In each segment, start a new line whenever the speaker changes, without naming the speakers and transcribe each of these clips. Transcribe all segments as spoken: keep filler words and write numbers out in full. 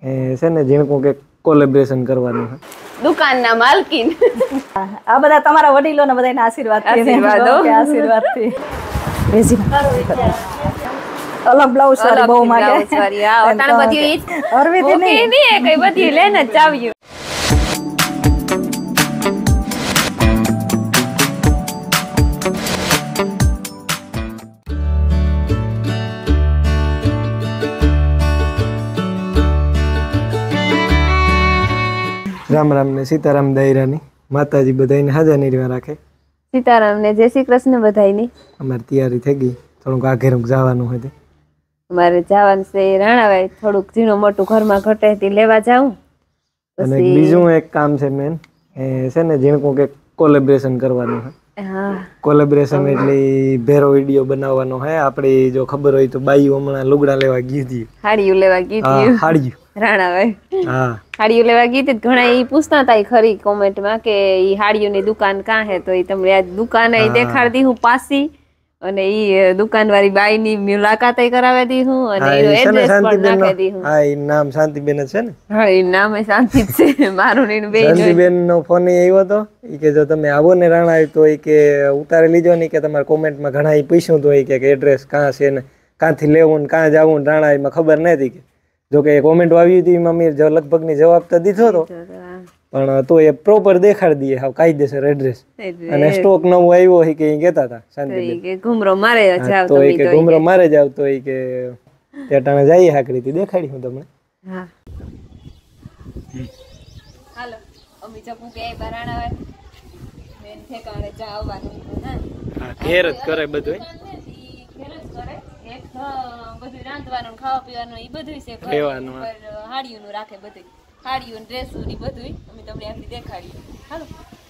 એ છે ને જેણકો કે કોલેબોરેશન કરવાનું છે
દુકાનના માલકીન
આ બધા તમારા વડીલોને બધાના આશીર્વાદથી
આશીર્વાદો
કે આશીર્વાદથી અલગ બ્લાઉઝ વાળી બહુ માંગે
વાળી આ ઓટાણ બધી
અરવિંદ
ઓકે નહીં કઈ બધી લઈને જ ચાવ્યું
રામ રામ ને સીતારામ દાયરાની માતાજી બધાને હાજર નિર્વા રાખે
સીતારામ ને જય શ્રી કૃષ્ણ બધાયની
અમારી તૈયારી થઈ ગઈ થોડુંક આઘેરું જવાનું હતું
અમારે જવાનું છે રાણાભાઈ થોડુંક ઝીણું મોટું ઘરમાં ઘટેથી લેવા જાઉં
અને બીજું એક કામ છે મેન એ છે ને ઝીણકું કે કોલેબોરેશન કરવાનું છે
હા
કોલેબોરેશન એટલે ભેરો વિડીયો બનાવવાનો છે આપણે જો ખબર હોય તો બાઈ હમણાં લુગડા લેવા ગઈ હતી
હાડીયું લેવા ગઈ હતી
હાડીયું
રાણાભાઈ
હા
હાડીયું લેવા ગઈ હતી ઘણા ઈ પૂછતા હતા ખરી કોમેન્ટમાં કે ઈ હાડીયું ની દુકાન કાં હે તો ઈ તમને આ દુકાન અહીં દેખાડી હું પાસી અને ઈ દુકાન વાળી બાઈ ની મુલાકાત કરાવી દી હું અને એનો એડ્રેસ પણ નાખી દી હું
હા ઈ નામ શાંતિબેન જ છે ને
હા ઈ નામ શાંતિ જ છે મારું ને બેન
શાંતિબેન નો ફોન આવ્યો હતો ઈ કે જો તમે આવો ને રાણા તો ઈ કે ઉતારી લીજો ને કે તમારા કોમેન્ટમાં ઘણા ઈ પૂછ્યું તો ઈ કે એડ્રેસ કાં છે ને કાંથી લેવું ને કાં જવું ને રાણા એમાં ખબર નથી કે જો કે કોમેન્ટ આવી હતી એમાં મેં લગભગ ની જવાબ તો દીધો હતો પણ તો એ પ્રોપર દેખાડી દઈએ હાવ કાયદેસર એડ્રેસ અને સ્ટોક નવો આવ્યો છે કે કહેતા હતા શાંતિબેન
કે ઘુમરો મારે જાવ
તો ઈ કે ઘુમરો મારે જાવ તો ઈ કે ટેટાણે જઈએ હાકડીથી દેખાડી હું તમને
હા હાલો અમી ચપુ કે બરાણા મેન ઠેકાણે જાવવાનું હા
ઘેર જ કરે બધું
ઈ ઘેર જ કરે એક બધું રાંધવાનું ખાવા પીવાનું ઈ બધું છે
લેવાનું
હાડીયું નું રાખે બધું હાડીયું ડ્રેસું ની બધું અમે તમને આપી દેખાડીએ હાલો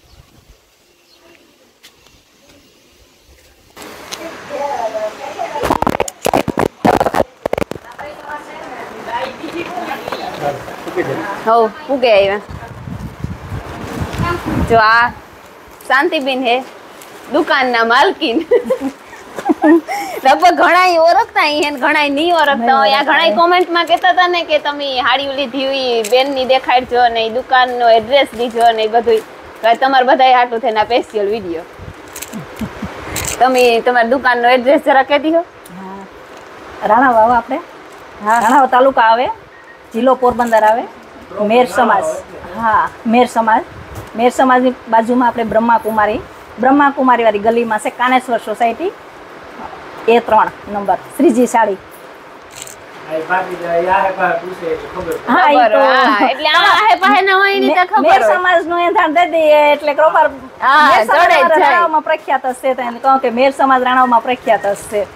હો પૂગે આવ્યા જો આ શાંતિબેન હે દુકાનના માલકીન લગભગ ઘણા ઓળખતા હે ઘણા નહીં ઓળખતા હોય આ ઘણા કોમેન્ટમાં કહેતા હતા ને કે તમે હાડી લીધી હોય બેન ની દેખાડજો અને દુકાન નો એડ્રેસ દીજો અને બધું તમારે બધા હાટું થઈને સ્પેશિયલ વિડીયો તમે તમારી દુકાન નો એડ્રેસ જરા કહી દીધો
રાણા વાવ આપણે રાણા તાલુકા આવે જિલ્લો પોરબંદર આવે મેર સમાજ હા મેર સમાજ મેર સમાજની બાજુમાં આપણે બ્રહ્માકુમારી બ્રહ્માકુમારી વાળી ગલીમાં છે કાનેશ્વર સોસાયટી એ ત્રણ નંબર શ્રીજી સાડી પ્રખ્યાત હશે કે મેર સમાજ રાણામાં પ્રખ્યાત હશે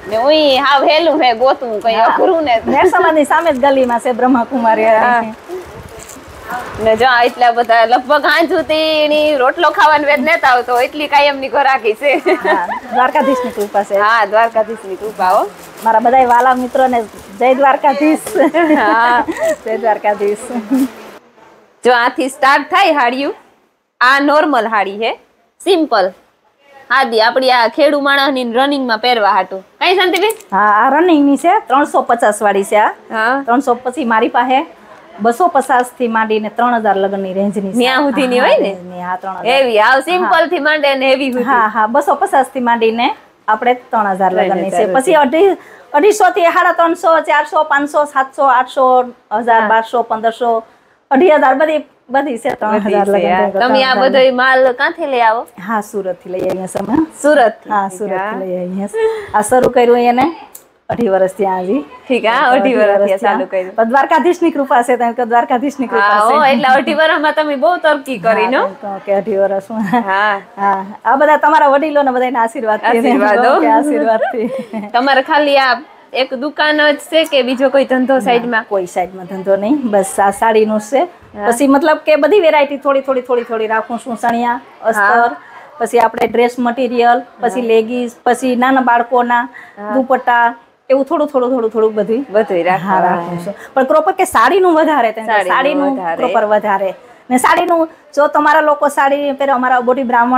મેર સમાજ ની સામે જ ગલીમાં છે બ્રહ્માકુમારી
ને જો એટલા બધા લગભગ હાંજ સુધી રોટલો ખાવાનો વેદ નેતા આવતો એટલી કાયમ ની ઘરાકી છે
દ્વારકાધીશ ની કૃપા છે
હા દ્વારકાધીશ ની કૃપા હો
મારા બધા વાલા મિત્રો ને જય દ્વારકાધીશ હા જય દ્વારકાધીશ
જો આથી સ્ટાર્ટ થાય હાડીયું આ નોર્મલ હાડી છે સિમ્પલ હાદી આપડી આ ખેડૂ માણસ ની રનિંગ માં પહેરવા હાટું કઈ શાંતિબેન
હા આ રનિંગ ની છે ત્રણસો પચાસ વાળી છે આ ત્રણસો પછી મારી પાસે બસો પચાસ થી માંડીને ત્રણ હજાર લગન ની રેન્જ ની
ન્યા સુધી ની હોય ને હેવી આવ સિમ્પલ થી માંડે ને હેવી સુધી
હા હા બસો પચાસ થી માંડીને આપણે ત્રણ હજાર લગન ની છે પછી અઢી અઢીસો થી સાડા ત્રણસો ચારસો પાંચસો સાતસો આઠસો હજાર બારસો પંદરસો અઢી હજાર બધી બધી છે ત્રણ હજાર લગન
તમે આ બધો માલ ક્યાંથી લઈ આવો
હા સુરત થી લઈ આવીએ સમય
સુરત
હા સુરત થી લઈ આવીએ આ શરૂ કર્યું એને અઢી વર્ષ ત્યાં આવી
ઠીક હા અઢી વર્ષ ચાલુ કર્યું
દ્વારકાધીશ ની કૃપા છે તેમ કે દ્વારકાધીશ ની કૃપા છે
એટલે અઢી વર્ષમાં તમે બહુ તરક્કી કરી નો
કે અઢી વર્ષમાં
હા
હા આ બધા તમારા વડીલો ને બધાના આશીર્વાદ
આશીર્વાદો
આશીર્વાદ થી
તમારે ખાલી આ એક દુકાન જ છે કે બીજો કોઈ ધંધો સાઈડ માં
કોઈ સાઈડ માં ધંધો નહીં બસ આ સાડી નું છે પછી મતલબ કે બધી વેરાયટી થોડી થોડી થોડી થોડી રાખું છું સણિયા અસ્તર પછી આપણે ડ્રેસ મટીરિયલ પછી લેગીસ પછી નાના બાળકોના દુપટ્ટા એવું થોડું થોડું થોડું થોડું બધું
બધું રાખું
છું પણ પ્રોપર કે સાડીનું વધારે સાડીનું પ્રોપર વધારે ને સાડીનું જો તમારા લોકો સાડી પહેરે અમારા બોડી બ્રાહ્મણો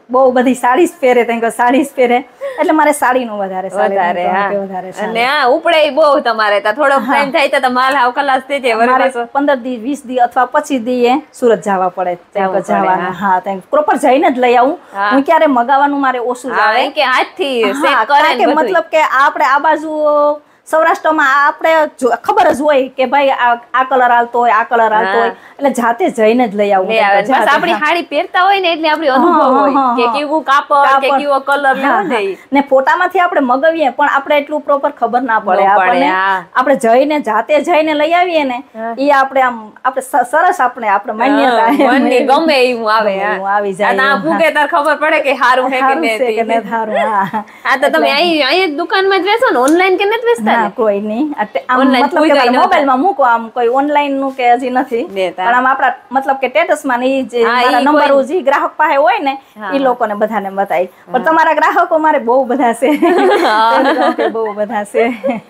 બહુ બધી સાડી જ પહેરે તેમ કે સાડી જ પહેરે એટલે મારે સાડીનું વધારે
વધારે હા
વધારે
અને હા ઉપડે બહુ તમારે તો થોડો ટાઈમ થાય તો માલ હાવ કલાસ થઈ જાય
મારે પંદર દી વીસ દી અથવા પચીસ દી સુરત જવા પડે જવાનું હા ત્યાં પ્રોપર જઈને જ લઈ આવું હું ક્યારે મગાવવાનું મારે ઓછું જ આવે
કે હાથથી
સેટ કરે કે મતલબ કે આપણે આ બાજુ સૌરાષ્ટ્રમાં આપણે ખબર જ હોય કે ભાઈ આ કલર આવતો હોય આ કલર આવતો હોય એટલે જાતે જઈને જ લઈ આવું
બસ આપણી સાડી પહેરતા હોય ને એટલે આપણી અનુભવ હોય કે કેવું કાપડ કે કેવો કલર લેવો ને
ને ફોટામાંથી આપણે મગાવીએ પણ આપણે એટલું પ્રોપર ખબર ના પડે આપણને આપણે જઈને જાતે જઈને લઈ આવીએ ને એ આપણે આમ આપણે સરસ આપણે આપણે માન્યતા
મનની ગમે એવું આવે
આવી જાય
આ ભૂગે તાર ખબર પડે કે સારું છે કે નહીં
સારું હા
આ તો તમે અહીં અહીં દુકાનમાં જ વેચો ને ઓનલાઈન કે નથી વેચતા
કોઈ નહીં મતલબ કે મોબાઈલમાં મૂકો આમ કોઈ ઓનલાઈન નું કે હજી નથી પણ આમ આપડા મતલબ કે સ્ટેટસ માં ની જે નંબર જે ગ્રાહક પાસે હોય ને એ લોકોને બધાને બતાવી પણ તમારા ગ્રાહકો મારે બહુ બધા છે બહુ બધા છે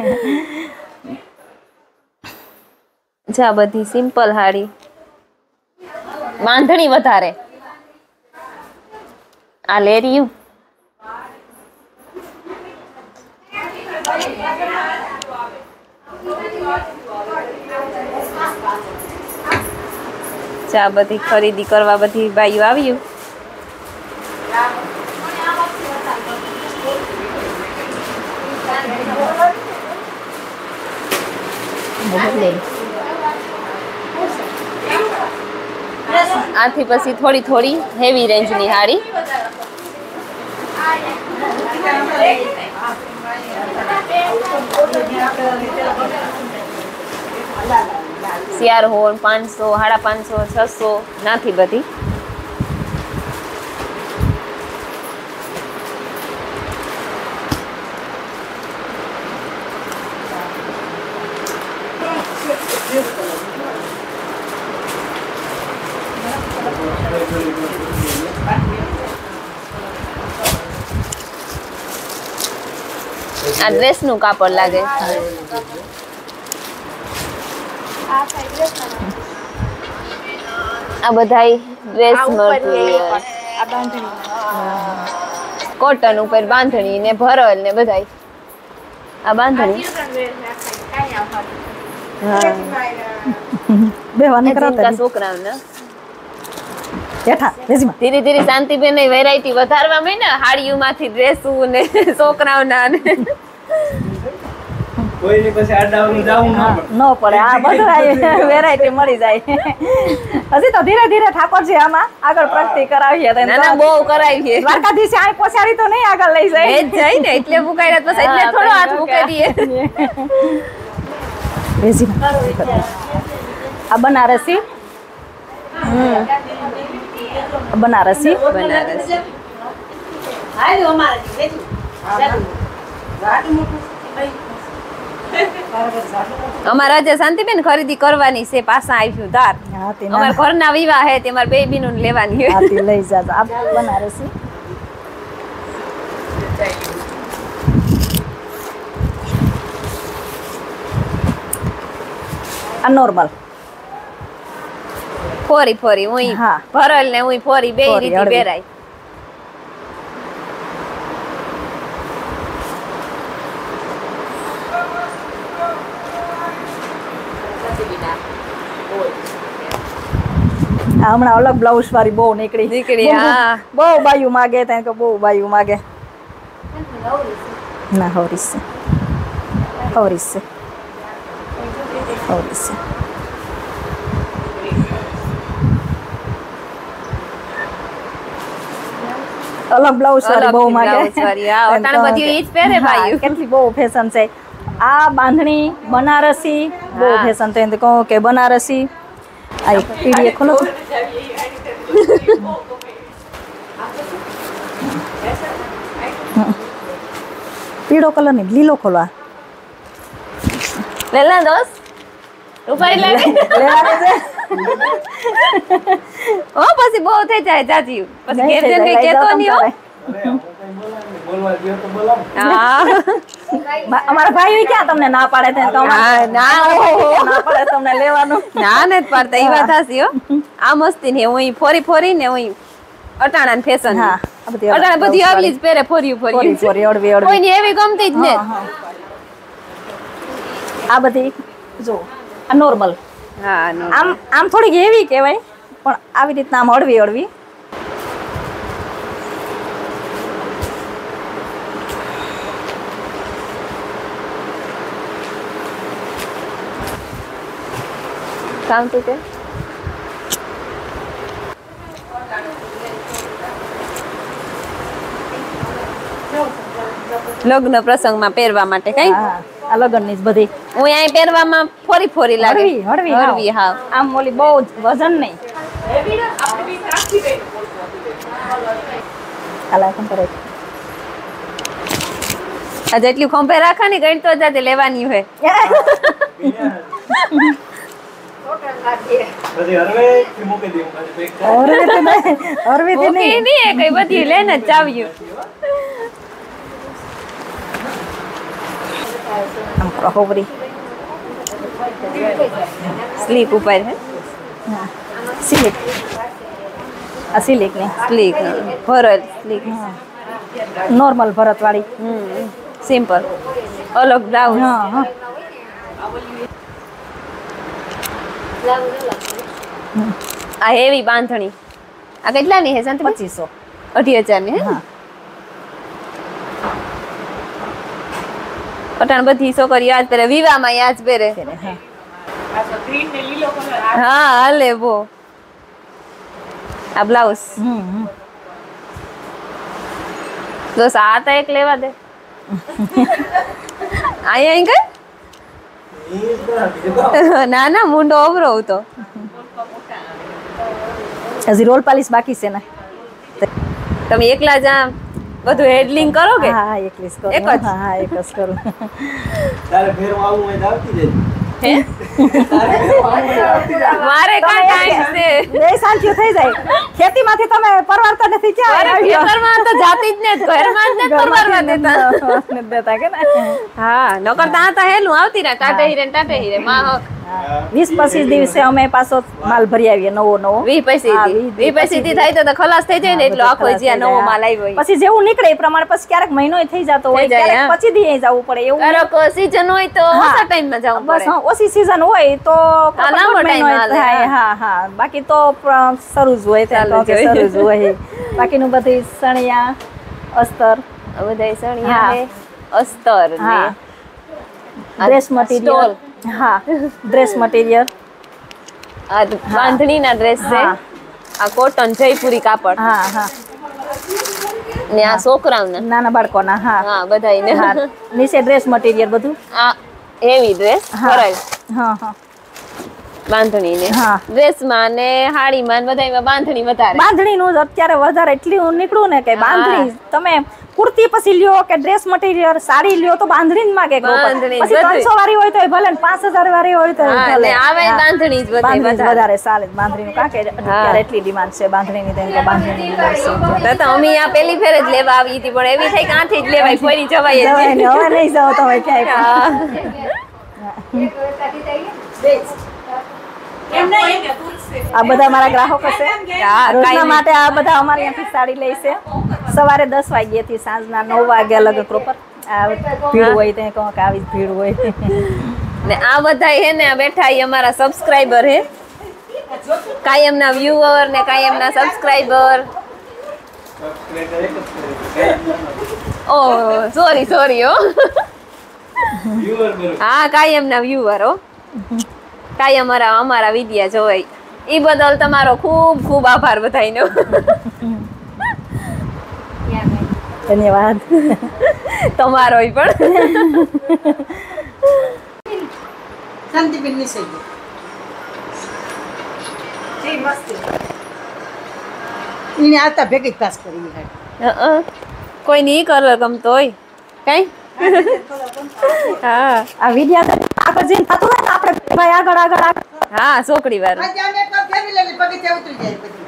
જા બધી સિમ્પલ હાડી બાંધણી વધારે આ લેરિયું ચા બધી ખરીદી કરવા બધી બાઈઓ આવ્યું આથી પછી થોડી થોડી હેવી રેન્જ ની હાડી સિયાર હોન પાંચસો સાડા પાંચસો છસો નાથી બધી આ ડ્રેસ નું કાપડ લાગે આ બધાય ડ્રેસ મટીરિયલ કોટન ઉપર બાંધણી ને ભરલ ને બધાય આ બાંધણી
બેવાની કરાતા
છોકરાઓને
બેઠા
ધીરે ધીરે શાંતિબેન ની વેરાયટી વધારવા માંડી ને હાડીઓમાંથી ડ્રેસો ને છોકરાઓના ને
કોઈની પાસે આડાવનું જાવું
ન પડે આ બધું વેરાયટી મળી જાય હજી તો ધીરે ધીરે ઠાકોરજી આમાં આગળ પ્રગતિ કરાવીએ તો
ના બહુ કરાવીએ
દ્વારકાધીશ આ પોસાડી તો નહીં આગળ લઈ જાય
એ જાય ને એટલે મુકાઈ પછી એટલે થોડો હાથ મૂકી દઈએ
બેસી આ બનારસી હમ બનારસી
બનારસી અમારા આજે શાંતિબેન ખરીદી કરવાની છે પાછા આવ્યું ધાર અમારા ઘરના વિવાહ હે તે મારા બેબી નું લેવાની
હોય લઈ જાજો આ બનારસી આ નોર્મલ
ફોરી ફોરી ઉઈ ભરલ ને ઉઈ ફોરી બે રીતે પહેરાય
હમણાં અલગ બ્લાઉઝ વાળી બહુ નીકળી
નીકળી હા
બહુ બાયું માગે ત્યાં કે બહુ બાયું માગે ના હવરીસ છે હવરીસ છે હવરીસ છે અલગ બ્લાઉઝ વાળી બહુ માગે કેટલી બહુ ફેશન છે આ બાંધણી બનારસી બહુ ફેશન તો કહું કે બનારસી આ પીડીએ ખોલો પીળો કલર ની લીલો ખોલવા
લેલા દોસ રૂપાઈ લાગે ઓ પછી બહુ થઈ જાય ચાચી પછી ઘેર જઈને કઈ કેતો નહીં હો
અમારા ભાઈ ક્યાં તમને ના પાડે છે
ના
ના પાડે તમને લેવાનું
ના ને પાડતા એ વાત હાસી હો આ મસ્તી ને હું ફોરી ફોરી ને હું અટાણા ફેશન
હા આ બધી
અટાણે બધી આવલી જ પહેરે ફોર્યું
ફોરી
ફોર્યું
ફોરી અડવી અડવી
કોઈને એવી ગમતી જ ને
હા, હા. આ બધી જો આ નોર્મલ
હા નો
આમ આમ થોડીક એવી કહેવાય પણ આવી રીતના આમ અડવી અડવી
કામ તું કે લગ્ન પ્રસંગમાં પહેરવા માટે કઈ
હા આ લગનની જ બધી
હું અહીં પહેરવામાં ફોરી ફોરી લાગે
હળવી હળવી
હળવી હા
આમ ઓલી બહુ જ વજન નહીં હાલા કંપરે
આ જેટલી ખંભે રાખવાની ગણ તો જાતે લેવાની હોય
ઓરવે તો નહીં ઓરવે તો
ઓકે
નહીં
નહીં કઈ બધી લઈને જ ચાવ્યું
આમ કરો હોવરી
સ્લીક ઉપર હે
હા સિલિક આ સિલિક ને
સ્લીક ભરલ સ્લીક
નોર્મલ ભરત વાળી
હમ સિમ્પલ અલગ બ્લાઉઝ
હા હા
આ હેવી બાંધણી આ કેટલાની હે સંત
પચીસો
અઢી હજાર ની હે
હા
પટાણ બધી છોકરીઓ યાદ પહેરે વિવાહમાં યાદ પહેરે
પહેરે, હા
હા હાલે બો આ બ્લાઉઝ
હમ હમ.
તો આ તો એક લેવા દે અહીંયા કઈ ના ના મુંડો ઓવરો તો
હજી રોલ પાલિશ બાકી છે ને
તમે એકલા જ આ બધું હેડલિંગ કરો કે
હા હા એકલીસ કરું
એક જ?
હા હા એક જ કરું
તારે ફેરવા આવું હોય તો આવતી જજે.
હે મારે કાં ટાઈમ છે
બે શાંતિઓ થઈ જાય ખેતીમાંથી તમે પરવારતા નથી ક્યાં
અરે
આવ્યો?
ખેતરમાં તો જાતી જ ને ઘરમાં જ ને પરવારવા દેતા
નથી દેતા કે ને
હા નકર તો આ તો હેલું આવતી રહે ટાટે હીરે ને ટાટે હીરે માં
વીસ પચીસ દિવસે અમે પાછો માલ ભરી આવીએ નવો નવો
વીસ પૈસી
હા,
થી
વીસ-
વીસ પૈસી થી થાય તો તો ખલાસ થઈ જાય ને એટલો આખો
ખલાસ
જ્યાં
થઈ
નવો
જાય.
માલ આવ્યો હોય
પછી જેવું નીકળે એ પ્રમાણે પછી ક્યારેક મહિનો થઈ જતો હોય
થઈ જાય,
ક્યારેક
હા.
પછી દી જવું પડે એવું
ક્યારેક સીઝન હોય તો
હા.
ઓછા ટાઈમ માં જવું
બસ
પડે
હા, ઓછી સીઝન હોય તો
હા, લાંબો
દોઢ મહિનો
time હાલે,
થાય હા હા બાકી તો પ્ર- શરૂ જ હોય ત્યાં
ચાલુ
તો
જ હોય.
શરૂ જ હોય બાકીનું બધી સણિયા અસ્તર
આ બધાય સણિયા
હા.
હે અસ્તર ને
હા
આ
ડ્રેસ મટીરિયલ હા ડ્રેસ મટીરિયલ
આ બાંધણી ના ડ્રેસ છે
હા.
આ કોટન જયપુરી કાપડ
હા હા
ને આ છોકરાઓના
નાના બાળકોના હા
હા બધાયને
હા નીચે ડ્રેસ મટીરિયલ બધું
આ હેવી ડ્રેસ
હા
ભરાય
હા હા
બાંધણી ને
હા.
ડ્રેસ માં ને હાડી માં બધાયમાં બાંધણી વધારે
બાંધણીનું જ અત્યારે વધારે એટલું નીકળ્યું ને કે બાંધણી તમે કુર્તી પછી લ્યો કે ડ્રેસ મટીરિયલ સાડી લ્યો તો બાંધણી જ માંગે ગ્રુપ.
બાંધણી જ
પછી
બધુંય.
ત્રણસો વાળી હોય તો ભલે ને પાંચ હજાર વાળી હોય તો
હા,
ભલે
ને આવે
હા.
બાંધણી જ બધાય
બાંધણી જ
વધારે.
વધારે ચાલે બાંધણીનું કાં કે અત્યારે એટલી ડિમાન્ડ છે બાંધણીની તેમ કે બાંધણીની demand છે અત્યારે.
તો તો અમે આ પેલી ફેર જ લેવા આવી હતી પણ એવી થઈ કે આથી જ લેવાય કોઈ જવાય જ
જવાય ને,
નહીં.
હવે નહીં જાઓ તમે ક્યાંય
હા.
આ બધા મારા ગ્રાહકો છે
હા,
રોજના
કાંઈ
માટે આ બધા અમારે અહીંયાથી સાડી લે છે સવારે દસ વાગ્યાથી સાંજના નવ વાગ્યા લગન પ્રોપર આ ભીડ હોય ત્યાં કહો કે આવી જ ભીડ હોય
ને આ બધા હે ને બેઠા ઈ અમારા સબસ્ક્રાઇબર હે કાયમના વ્યુઅર ને કાયમના સબસ્ક્રાઇબર ઓ સોરી સોરી હો
Viewer બરોબર.
હા કાયમના વ્યુઅર હો કાયમ અમારા અમારા વિડિયા જોવાય ઈ બદલ તમારો ખૂબ ખૂબ આભાર બધાયનો
ધન્યવાદ
તમારોય પણ
શાંતિબેનની સહી. એને આવતા ભેગી જ પાસ કરી ઈ હાડી.
હઅ. કોઈ ની કલર ગમતો હોય કઈ હા
આ વિડિયા આગળ જઈને થતું હોય ને આપણે ભાઈ આગળ આગળ આગળ
હા છોકરી વાળું
આજે આને એક વાર ફેરવી લેલી, પગથિયાં ઉતરી જાય બધી.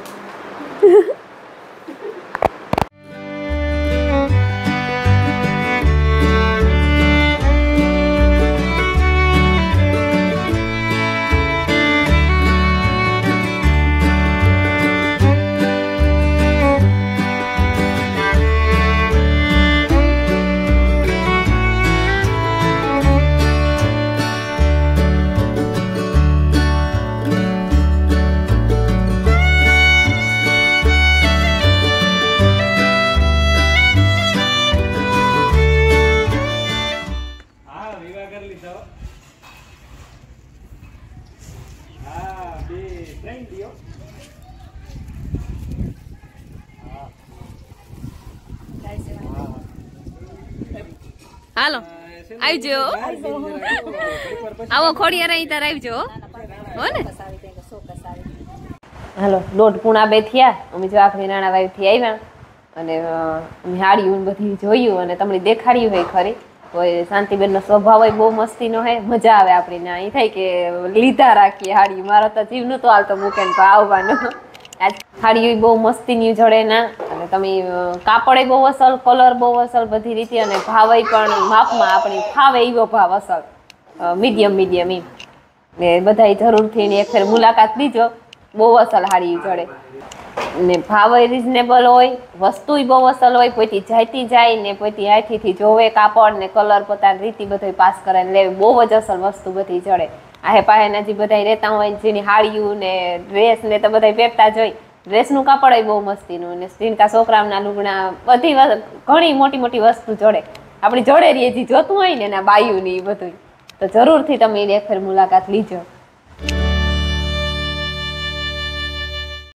હાલો આવજો આવો ખોડિયાર અહીં તાર આવજો હો ને હાલો દોઢ પૂણા બે થયા અમે જો આખરી નાણા વાવ થી આવ્યા અને અમે હાડિયું બધી જોયું અને તમને દેખાડ્યું હોય ખરી કોઈ શાંતિબેન નો સ્વભાવ હોય બહુ મસ્તી નો હે મજા આવે આપણી ના એ થાય કે લીધા રાખીએ હાડિયું મારો તો જીવ નતો હાલતો મૂકે ને આવવાનો આજ હાડિયું બહુ મસ્તી ની જડે ના અને તમે કાપડે બહુ અસલ કલર બહુ અસલ બધી રીતે અને ભાવ પણ માપમાં આપણી ફાવે એવો ભાવ અસલ મીડિયમ મીડિયમ એમ ને બધા જરૂરથી એક ફેર મુલાકાત લીજો બહુ અસલ હાડી જડે ને ભાવ રિઝનેબલ હોય વસ્તુ બહુ અસલ હોય પોઈથી જાયતી જાય ને પોઈથી હાથીથી જોવે કાપડ ને કલર પોતાની રીતિ બધું પાસ કરે ને લેવી બહુ જ અસલ વસ્તુ બધી જડે આહે પાહેના જે બધા રહેતા હોય જેની હાડિયું ને ડ્રેસ ને તો બધા પહેરતા જ હોય ડ્રેસનું કાપડ બહુ મસ્તીનું ને સ્ત્રીનકા છોકરાના લુગણા બધી ઘણી મોટી મોટી વસ્તુ જડે આપણી જોડે રહી જે જોતું હોય ને એના બાયું ને એ બધું તો જરૂરથી તમે એક ફેર મુલાકાત લીજો